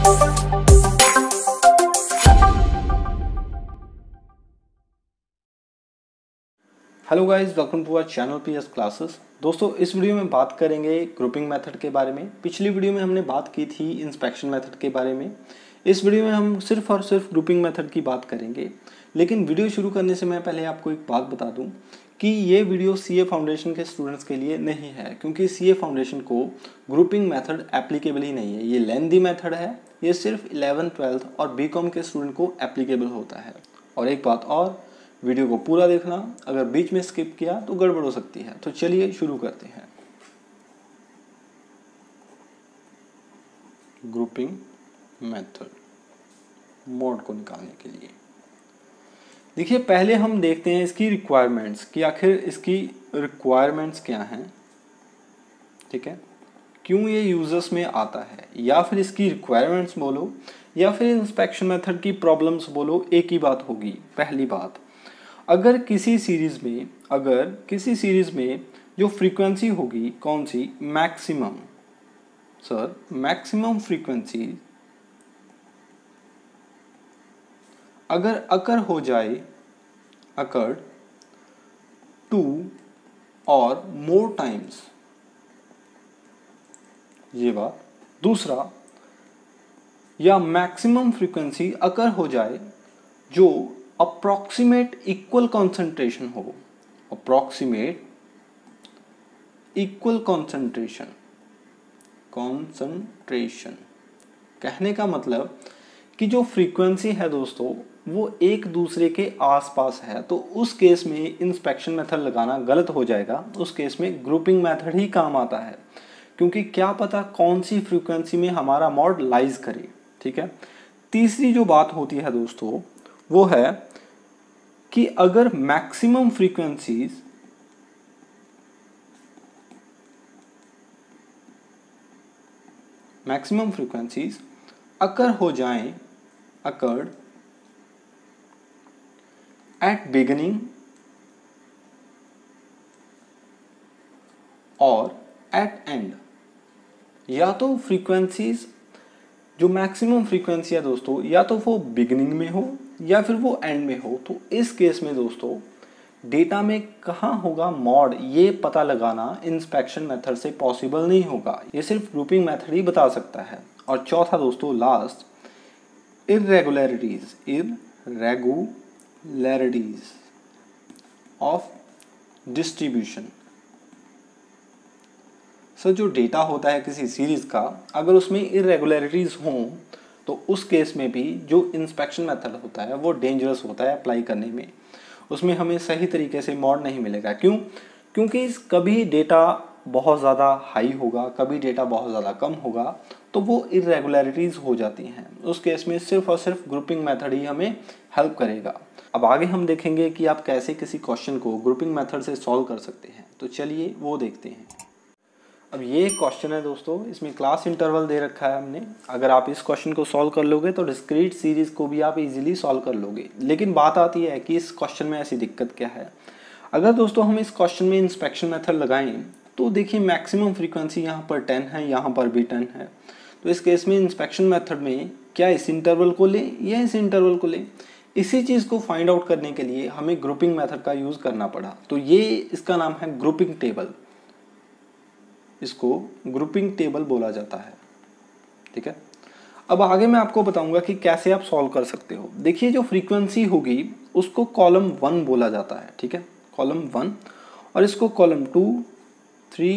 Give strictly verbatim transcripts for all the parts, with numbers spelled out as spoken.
Hello guys, welcome to our channel PS classes. दोस्तों, इस video में बात करेंगे ग्रुपिंग मेथड के बारे में। पिछली वीडियो में हमने बात की थी इंस्पेक्शन मेथड के बारे में। इस वीडियो में हम सिर्फ और सिर्फ ग्रुपिंग मेथड की बात करेंगे। लेकिन वीडियो शुरू करने से मैं पहले आपको एक बात बता दूं कि ये वीडियो सीए फाउंडेशन के स्टूडेंट्स के लिए नहीं है, क्योंकि सीए फाउंडेशन को ग्रुपिंग मेथड एप्लीकेबल ही नहीं है। ये लेंथी मेथड है, ये सिर्फ इलेवन ट्वेल्थ और बीकॉम के स्टूडेंट को एप्लीकेबल होता है। और एक बात और, वीडियो को पूरा देखना, अगर बीच में स्किप किया तो गड़बड़ हो सकती है। तो चलिए शुरू करते हैं। ग्रुपिंग मेथड मोड को निकालने के लिए देखिए, पहले हम देखते हैं इसकी रिक्वायरमेंट्स कि आखिर इसकी रिक्वायरमेंट्स क्या हैं। ठीक है, क्यों ये यूजर्स में आता है, या फिर इसकी रिक्वायरमेंट्स बोलो या फिर इंस्पेक्शन मेथड की प्रॉब्लम्स बोलो, एक ही बात होगी। पहली बात, अगर किसी सीरीज में अगर किसी सीरीज में जो फ्रीक्वेंसी होगी, कौन सी, मैक्सिमम, सर मैक्सिमम फ्रीक्वेंसी अगर अकर हो जाए, अकर टू और मोर टाइम्स, ये बात। दूसरा, या मैक्सिमम फ्रीक्वेंसी अकर हो जाए जो अप्रॉक्सीमेट इक्वल कॉन्सेंट्रेशन हो, अप्रॉक्सीमेट इक्वल कॉन्सेंट्रेशन कॉन्सेंट्रेशन कहने का मतलब कि जो फ्रीक्वेंसी है दोस्तों वो एक दूसरे के आसपास है, तो उस केस में इंस्पेक्शन मेथड लगाना गलत हो जाएगा। उस केस में ग्रुपिंग मेथड ही काम आता है, क्योंकि क्या पता कौन सी फ्रीक्वेंसी में हमारा मॉड लाइज करे। ठीक है, तीसरी जो बात होती है दोस्तों वो है कि अगर maximum frequencies maximum frequencies occur हो जाएं, अकर्ड एट बिगिनिंग और एट एंड, या तो फ्रीक्वेंसीज जो मैक्सिमम फ्रीक्वेंसी है दोस्तों, या तो वो बिगिनिंग में हो या फिर वो एंड में हो, तो इस केस में दोस्तों डेटा में कहाँ होगा मॉड, ये पता लगाना इंस्पेक्शन मेथड से पॉसिबल नहीं होगा। ये सिर्फ ग्रुपिंग मेथड ही बता सकता है। और चौथा दोस्तों, last, irregularities irregularities of distribution. Sir जो डेटा होता है किसी सीरीज का, अगर उसमें इरेगुलरिटीज हों तो उस केस में भी जो इंस्पेक्शन मेथड होता है वो डेंजरस होता है अप्लाई करने में। उसमें हमें सही तरीके से मॉड नहीं मिलेगा। क्यों? क्योंकि कभी डेटा बहुत ज़्यादा हाई होगा, कभी डेटा बहुत ज़्यादा कम होगा, तो वो इरेगुलरिटीज़ हो जाती हैं। उस केस में सिर्फ और सिर्फ ग्रुपिंग मेथड ही हमें हेल्प करेगा। अब आगे हम देखेंगे कि आप कैसे किसी क्वेश्चन को ग्रुपिंग मेथड से सॉल्व कर सकते हैं। तो चलिए वो देखते हैं। अब ये क्वेश्चन है दोस्तों, इसमें क्लास इंटरवल दे रखा है हमने। अगर आप इस क्वेश्चन को सॉल्व कर लोगे तो डिस्क्रीट सीरीज को भी आप इजीली सॉल्व कर लोगे। लेकिन बात आती है कि इस क्वेश्चन में ऐसी दिक्कत क्या है। अगर दोस्तों हम इस क्वेश्चन में इंस्पेक्शन मेथड लगाएं तो देखिए मैक्सिमम फ्रीक्वेंसी यहाँ पर टेन है, यहाँ पर भी टेन है। तो इस केस में इंस्पेक्शन मेथड में क्या इस इंटरवल को ले या इस इंटरवल को ले, इसी चीज़ को फाइंड आउट करने के लिए हमें ग्रुपिंग मेथड का यूज़ करना पड़ा। तो ये इसका नाम है ग्रुपिंग टेबल। इसको ग्रुपिंग टेबल बोला जाता है। ठीक है, अब आगे मैं आपको बताऊंगा कि कैसे आप सॉल्व कर सकते हो। देखिए जो फ्रीक्वेंसी होगी उसको कॉलम वन बोला जाता है। ठीक है, कॉलम वन, और इसको column two, three,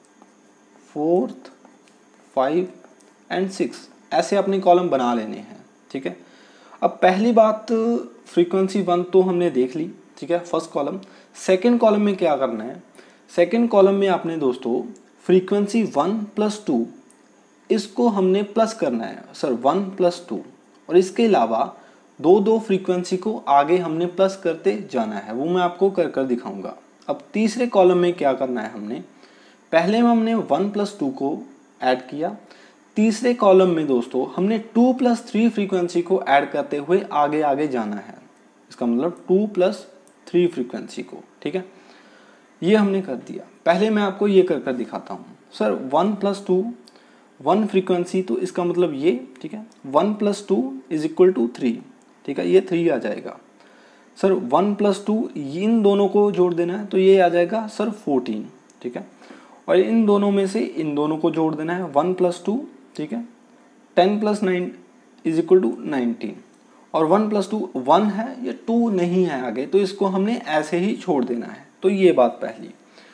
fourth, five and six, ऐसे अपने कॉलम बना लेने हैं। ठीक है, अब पहली बात, फ्रीक्वेंसी वन तो हमने देख ली। ठीक है, फर्स्ट कॉलम। सेकेंड कॉलम में क्या करना है, सेकेंड कॉलम में आपने दोस्तों फ्रीक्वेंसी वन प्लस टू, इसको हमने प्लस करना है सर, वन प्लस टू, और इसके अलावा दो दो फ्रीक्वेंसी को आगे हमने प्लस करते जाना है, वो मैं आपको कर कर दिखाऊंगा। अब तीसरे कॉलम में क्या करना है, हमने पहले में हमने वन प्लस टू को ऐड किया, तीसरे कॉलम में दोस्तों हमने टू प्लस थ्री फ्रीक्वेंसी को ऐड करते हुए आगे आगे जाना है। इसका मतलब टू प्लस थ्री फ्रीक्वेंसी को। ठीक है, ये हमने कर दिया। पहले मैं आपको ये कर कर दिखाता हूँ। Sir one plus two one frequency, तो इसका मतलब ये, ठीक है, one plus two is equal to three, ठीक है, ये थ्री आ जाएगा। सर वन प्लस टू इन दोनों को जोड़ देना है तो ये आ जाएगा सर फोर्टीन, ठीक है, और इन दोनों में से इन दोनों को जोड़ देना है, वन प्लस टू, ठीक है, ten plus nine is equal to nineteen, और वन प्लस टू वन है, ये टू नहीं है आगे, तो इसको हमने ऐसे ही छोड़ देना है। तो ये बात पहली,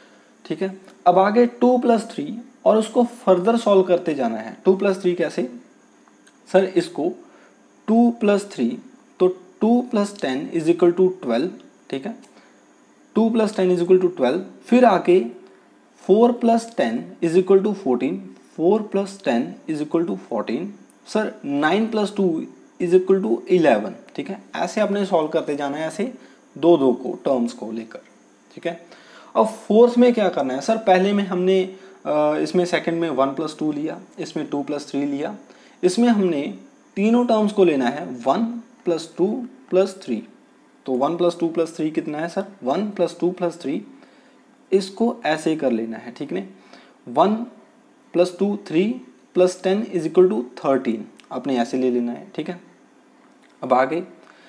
ठीक है। अब आगे टू प्लस थ्री, और उसको फर्दर सॉल्व करते जाना है। टू प्लस थ्री कैसे सर, इसको टू प्लस थ्री, तो two plus ten is equal to twelve, ठीक है, two plus ten is equal to twelve. फिर आके four plus ten is equal to fourteen, four plus ten is equal to fourteen. Sir nine plus two is equal to eleven, ठीक है। ऐसे आपने solve करते जाना है, ऐसे दो दो को टर्म्स को लेकर, ठीक है। अब फोर्थ में क्या करना है सर, पहले में हमने इसमें सेकंड में वन प्लस टू लिया, इसमें टू प्लस थ्री लिया, इसमें हमने तीनों टर्म्स को लेना है one plus two plus three. तो one plus two plus three कितना है sir, one plus two plus three, इसको ऐसे कर लेना है, ठीक है। One plus two three plus ten is equal to thirteen, आपने ऐसे ले लेना है, ठीक है। अब आगे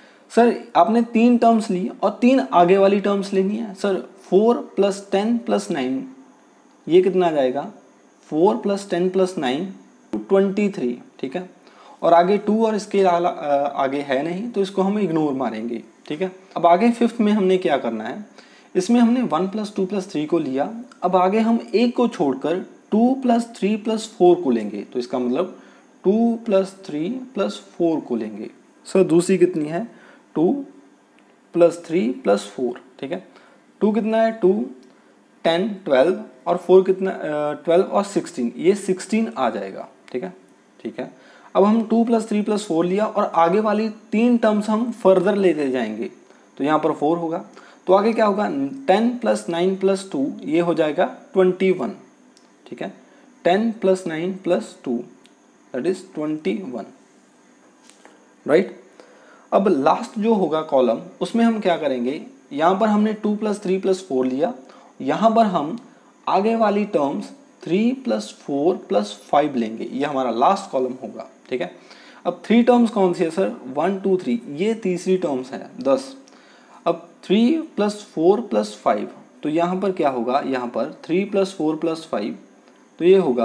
सर आपने तीन टर्म्स ली और तीन आगे वाली टर्म्स लेनी है। Sir four plus ten plus nine, ये कितना आ जाएगा, four plus ten plus nine twenty three, ठीक है। और आगे टू और इसके आगे है नहीं, तो इसको हम इग्नोर मारेंगे, ठीक है। अब आगे फिफ्थ में हमने क्या करना है, इसमें हमने one plus two plus three को लिया, अब आगे हम एक को छोड़कर two plus three plus four को लेंगे, तो इसका मतलब two plus three plus four को लेंगे। सर दूसरी कितनी है, two plus three plus four, ठीक है। टू कितना है, टू, टेन, ट्वेल्व, और फोर कितना, ट्वेल्व और सिक्सटीन, ये सिक्सटीन आ जाएगा, ठीक है, ठीक है। अब हम two plus three plus four लिया और आगे वाली तीन टर्म्स हम फर्दर लेते जाएंगे, तो यहाँ पर फोर होगा, तो आगे क्या होगा, ten plus nine plus two, ये हो जाएगा ट्वेंटी वन, ठीक है। Ten plus nine plus two that is twenty one, right. अब लास्ट जो होगा कॉलम, उसमें हम क्या करेंगे, यहाँ पर हमने two plus three plus four लिया, यहाँ पर हम आगे वाली terms three plus four plus five लेंगे, ये हमारा लास्ट कॉलम होगा, ठीक है। अब थ्री टर्म्स कौन सी है सर, वन टू थ्री, ये तीसरी टर्म्स है दस। अब three plus four plus five, तो यहाँ पर क्या होगा, यहाँ पर three plus four plus five, तो ये होगा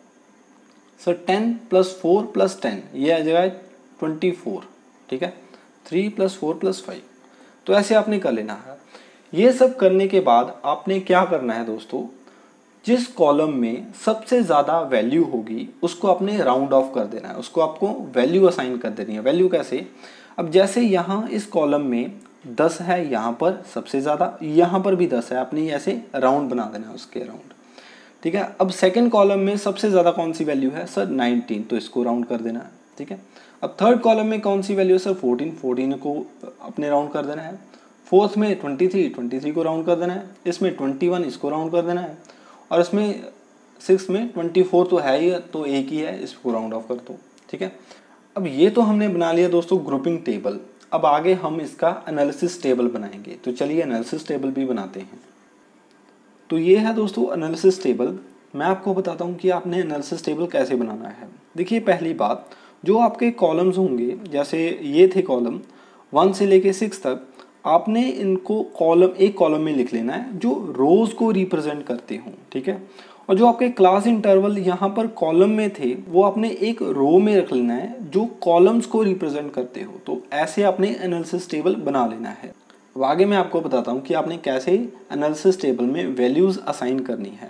sir ten plus four plus ten, ये आ जाएगा ट्वेंटी फोर, ठीक है, three plus four plus five. तो ऐसे आपने कर लेना है। ये सब करने के बाद आपने क्या करना है दोस्तों, जिस कॉलम में सबसे ज़्यादा वैल्यू होगी उसको आपने राउंड ऑफ कर देना है, उसको आपको वैल्यू असाइन कर देनी है। वैल्यू कैसे, अब जैसे यहाँ इस कॉलम में दस है, यहाँ पर सबसे ज़्यादा, यहाँ पर भी दस है, आपने ऐसे राउंड बना देना है उसके राउंड, ठीक है। अब सेकेंड कॉलम में सबसे ज़्यादा कौन सी वैल्यू है सर, नाइनटीन, तो इसको राउंड कर देना है, ठीक है। अब थर्ड कॉलम में कौन सी वैल्यू है सर, फोर्टीन, फोर्टीन को अपने राउंड कर देना है। फोर्थ में ट्वेंटी थ्री, ट्वेंटी थ्री को राउंड कर देना है। इसमें ट्वेंटी वन, इसको राउंड कर देना है। और इसमें सिक्स में ट्वेंटी फोर तो है ही, तो एक ही है, इसको राउंड ऑफ कर दो, ठीक है। अब ये तो हमने बना लिया दोस्तों ग्रुपिंग टेबल। अब आगे हम इसका एनालिसिस टेबल बनाएंगे, तो चलिए एनालिसिस टेबल भी बनाते हैं। तो ये है दोस्तों एनालिसिस टेबल। मैं आपको बताता हूँ कि आपने एनालिसिस टेबल कैसे बनाना है। देखिए पहली बात, जो आपके कॉलम्स होंगे, जैसे ये थे कॉलम वन से लेके सिक्स तक, आपने इनको कॉलम एक कॉलम में लिख लेना है जो रोज को रिप्रेजेंट करते हों, ठीक है। और जो आपके क्लास इंटरवल यहाँ पर कॉलम में थे, वो आपने एक रो में रख लेना है जो कॉलम्स को रिप्रेजेंट करते हो। तो ऐसे आपने एनालिसिस टेबल बना लेना है। अब आगे मैं आपको बताता हूँ कि आपने कैसे एनालिसिस टेबल में वैल्यूज़ असाइन करनी है।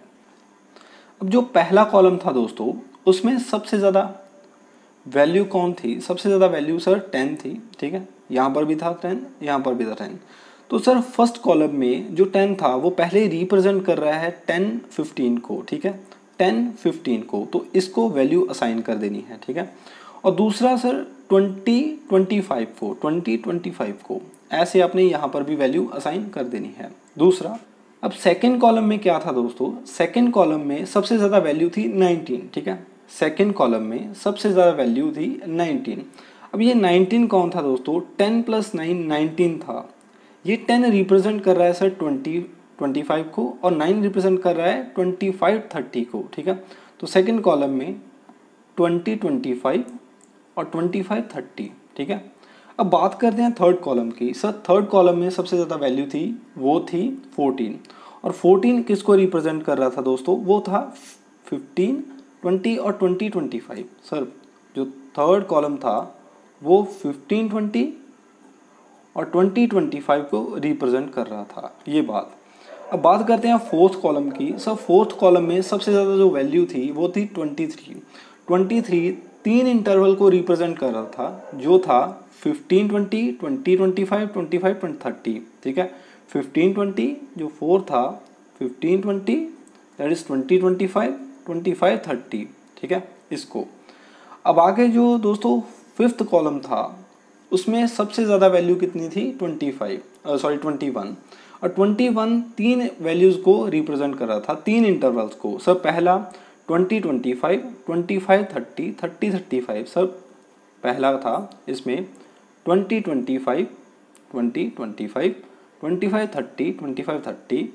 अब जो पहला कॉलम था दोस्तों, उसमें सबसे ज़्यादा वैल्यू कौन थी, सबसे ज़्यादा वैल्यू सर टेन थी, ठीक है। यहाँ पर भी था टेन, यहाँ पर भी था टेन। तो सर फर्स्ट कॉलम में जो टेन था वो पहले रिप्रेजेंट कर रहा है टेन फिफ्टीन को, ठीक है, टेन फिफ्टीन को, तो इसको वैल्यू असाइन कर देनी है, ठीक है। और दूसरा सर ट्वेंटी ट्वेंटी फाइव को, ट्वेंटी ट्वेंटी फाइव को, ऐसे आपने यहाँ पर भी वैल्यू असाइन कर देनी है। दूसरा, अब सेकेंड कॉलम में क्या था दोस्तों, सेकेंड कॉलम में सबसे ज़्यादा वैल्यू थी नाइनटीन, ठीक है। सेकेंड कॉलम में सबसे ज़्यादा वैल्यू थी नाइनटीन। अब ये नाइनटीन कौन था दोस्तों, टेन प्लस नाइन नाइनटीन था। ये टेन रिप्रेजेंट कर रहा है सर ट्वेंटी ट्वेंटी फाइव को, और नाइन रिप्रेजेंट कर रहा है ट्वेंटी फाइव थर्टी को, ठीक है। तो सेकेंड कॉलम में ट्वेंटी ट्वेंटी फाइव और ट्वेंटी फाइव थर्टी, ठीक है। अब बात करते हैं थर्ड कॉलम की। सर थर्ड कॉलम में सबसे ज़्यादा वैल्यू थी वो थी फोर्टीन, और फोर्टीन किसको रिप्रेजेंट कर रहा था दोस्तों, वो था फिफ्टीन, ट्वेंटी और ट्वेंटी ट्वेंटी फाइव। सर जो थर्ड कॉलम था वो फिफ्टीन, ट्वेंटी और ट्वेंटी ट्वेंटी फाइव को रिप्रेजेंट कर रहा था, ये बात। अब बात करते हैं फोर्थ कॉलम की। सर फोर्थ कॉलम में सबसे ज़्यादा जो वैल्यू थी वो थी ट्वेंटी थ्री। ट्वेंटी थ्री तीन इंटरवल को रिप्रेजेंट कर रहा था, जो था fifteen twenty, twenty twenty five, twenty five thirty, ठीक है। फिफ्टीन ट्वेंटी जो फोर था, fifteen twenty that is twenty twenty five, twenty five thirty, ठीक है इसको। अब आगे जो दोस्तों फिफ्थ कॉलम था उसमें सबसे ज़्यादा वैल्यू कितनी थी, twenty five sorry twenty one, और ट्वेंटी वन तीन वैल्यूज़ को रिप्रेजेंट कर रहा था, तीन इंटरवल्स को। सर पहला twenty twenty five, twenty five thirty, thirty thirty five. Sir पहला था इसमें twenty twenty five, twenty twenty five, twenty five thirty, twenty five thirty,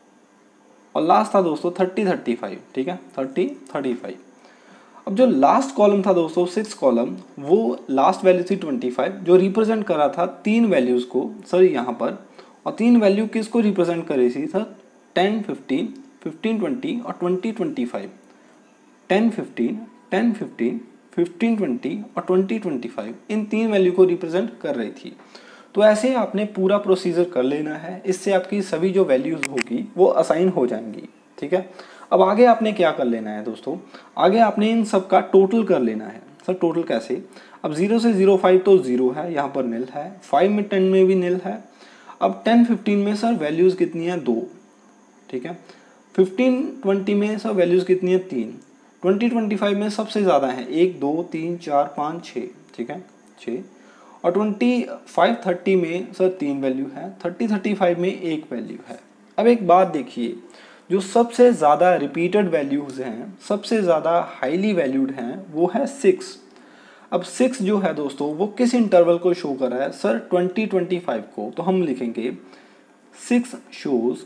और लास्ट था दोस्तों थर्टी थर्टी फाइव, ठीक है, थर्टी थर्टी फाइव। अब जो लास्ट कॉलम था दोस्तों सिक्स कॉलम, वो लास्ट वैल्यू थी ट्वेंटी फाइव, जो रिप्रेजेंट कर रहा था तीन वैल्यूज़ को सर यहाँ पर, और तीन वैल्यू किसको रिप्रेजेंट कर रही थी sir, ten fifteen, fifteen twenty और twenty twenty five. Ten fifteen, ten fifteen, fifteen twenty और ट्वेंटी ट्वेंटी फाइव इन तीन वैल्यू को रिप्रेजेंट कर रही थी। तो ऐसे आपने पूरा प्रोसीजर कर लेना है, इससे आपकी सभी जो वैल्यूज़ होगी वो असाइन हो जाएंगी, ठीक है। अब आगे आपने क्या कर लेना है दोस्तों, आगे आपने इन सब का टोटल कर लेना है। सर टोटल कैसे, अब जीरो से जीरो फाइव तो जीरो है, यहाँ पर नील है, फाइव में टेन में भी नील है। अब टेन फिफ्टीन में सर वैल्यूज़ कितनी है, दो, ठीक है। फिफ्टीन ट्वेंटी में सर वैल्यूज़ कितनी है, तीन। ट्वेंटी ट्वेंटी फाइव में सबसे ज़्यादा है, एक, दो, तीन, चार, पाँच, छः, ठीक है, छः। और ट्वेंटी फाइव थर्टी में सर तीन वैल्यू है, थर्टी थर्टी फाइव में एक वैल्यू है। अब एक बात देखिए, जो सबसे ज़्यादा रिपीटेड वैल्यूज़ हैं, सबसे ज़्यादा हाईली वैल्यूड हैं, वो है सिक्स। अब सिक्स जो है दोस्तों वो किस इंटरवल को शो कर रहा है, सर ट्वेंटी ट्वेंटी फाइव को। तो हम लिखेंगे six shows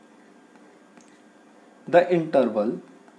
the interval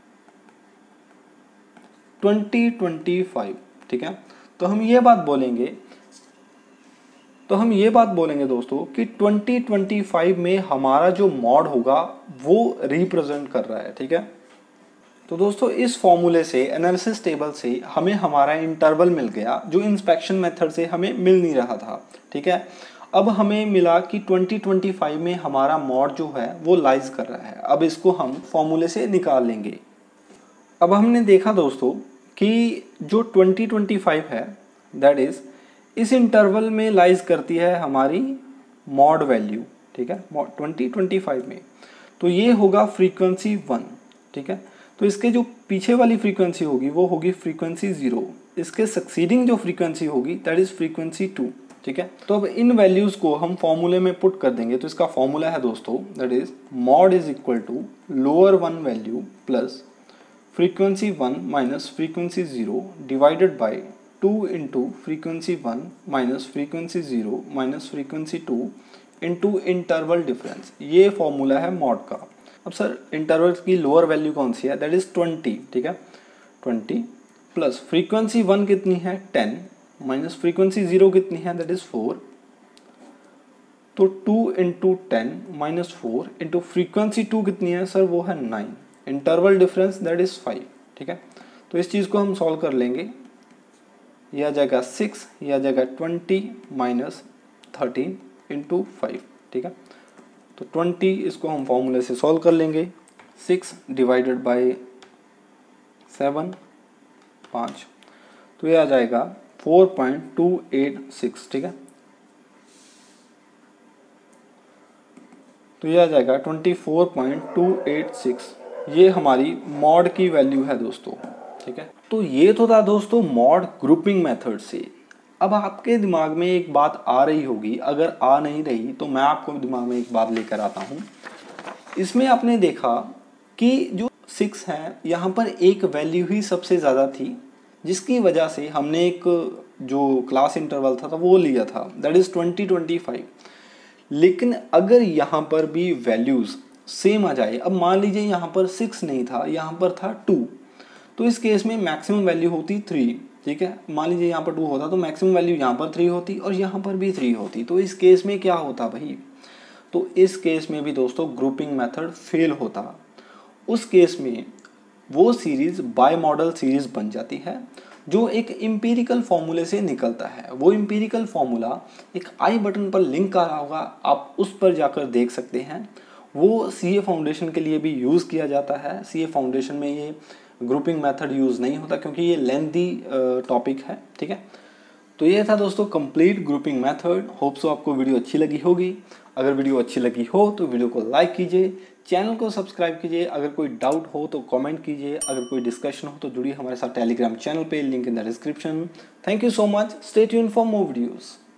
twenty twenty five, ठीक है। तो हम ये बात बोलेंगे तो हम ये बात बोलेंगे दोस्तों कि ट्वेंटी ट्वेंटी फाइव में हमारा जो मॉड होगा वो रिप्रेजेंट कर रहा है, ठीक है। तो दोस्तों इस फॉर्मूले से, एनालिसिस टेबल से हमें हमारा इंटरवल मिल गया, जो इंस्पेक्शन मेथड से हमें मिल नहीं रहा था, ठीक है। अब हमें मिला कि ट्वेंटी ट्वेंटी फाइव में हमारा मॉड जो है वो लाइज कर रहा है। अब इसको हम फॉर्मूले से निकाल लेंगे। अब हमने देखा दोस्तों कि जो ट्वेंटी ट्वेंटी फाइव है दैट इज इस इंटरवल में लाइज करती है हमारी मॉड वैल्यू, ठीक है, ट्वेंटी ट्वेंटी फाइव में। तो ये होगा फ्रीक्वेंसी वन, ठीक है। तो इसके जो पीछे वाली फ्रीक्वेंसी होगी वो होगी फ्रीक्वेंसी ज़ीरो, इसके सक्सीडिंग जो फ्रीक्वेंसी होगी दैट इज़ फ्रीक्वेंसी टू, ठीक है। तो अब इन वैल्यूज़ को हम फॉर्मूले में पुट कर देंगे। तो इसका फॉर्मूला है दोस्तों that is mode is equal to lower one value plus frequency one minus frequency zero divided by two into frequency one minus frequency zero minus frequency two into interval difference. ये formula है mode का। अब sir interval की lower value कौन सी है, that is twenty, ठीक है, ट्वेंटी प्लस फ्रीक्वेंसी वन कितनी है, टेन माइनस फ्रीक्वेंसी ज़ीरो कितनी है, दैट इज़ फोर। तो two into ten minus four into frequency two कितनी है सर, वो है nine, interval difference that is five, ठीक है। तो इस चीज़ को हम सॉल्व कर लेंगे। यह आ जाएगा सिक्स, यह आ जाएगा twenty minus thirteen into five, ठीक है। तो ट्वेंटी इसको हम फॉर्मूले से सॉल्व कर लेंगे। सिक्स डिवाइडेड बाई सेवन, पाँच, तो ये आ जाएगा four point two eight six, ठीक है। तो ये आ जाएगा twenty four point two eight six, ये हमारी मॉड की वैल्यू है दोस्तों, ठीक है। तो ये तो था दोस्तों मॉड ग्रुपिंग मेथड से। अब आपके दिमाग में एक बात आ रही होगी, अगर आ नहीं रही तो मैं आपको दिमाग में एक बात लेकर आता हूँ। इसमें आपने देखा कि जो सिक्स है यहाँ पर एक वैल्यू ही सबसे ज़्यादा थी, जिसकी वजह से हमने एक जो क्लास इंटरवल था, था वो लिया था that is twenty twenty five. लेकिन अगर यहाँ पर भी वैल्यूज़ सेम आ जाए, अब मान लीजिए यहाँ पर सिक्स नहीं था, यहाँ पर था टू, तो इस केस में मैक्सिमम वैल्यू होती थ्री, ठीक है। मान लीजिए यहाँ पर टू होता तो मैक्सिमम वैल्यू यहाँ पर थ्री होती और यहाँ पर भी थ्री होती। तो इस केस में क्या होता भाई, तो इस केस में भी दोस्तों ग्रुपिंग मेथड फेल होता। उस केस में वो सीरीज बाय मॉडल सीरीज बन जाती है जो एक इम्पीरिकल फॉर्मूले से निकलता है। वो इम्पीरिकल फॉर्मूला एक आई बटन पर लिंक आ रहा होगा, आप उस पर जाकर देख सकते हैं। वो सीए फाउंडेशन के लिए भी यूज़ किया जाता है। सीए फाउंडेशन में ये ग्रुपिंग मेथड यूज़ नहीं होता क्योंकि ये लेंथी टॉपिक है, ठीक है। तो ये था दोस्तों complete grouping method. Hope so आपको वीडियो अच्छी लगी होगी। अगर वीडियो अच्छी लगी हो तो वीडियो को लाइक कीजिए, चैनल को सब्सक्राइब कीजिए। अगर कोई डाउट हो तो कमेंट कीजिए। अगर कोई डिस्कशन हो तो जुड़िए हमारे साथ टेलीग्राम चैनल पे, link in the description. Thank you so much, stay tuned for more videos.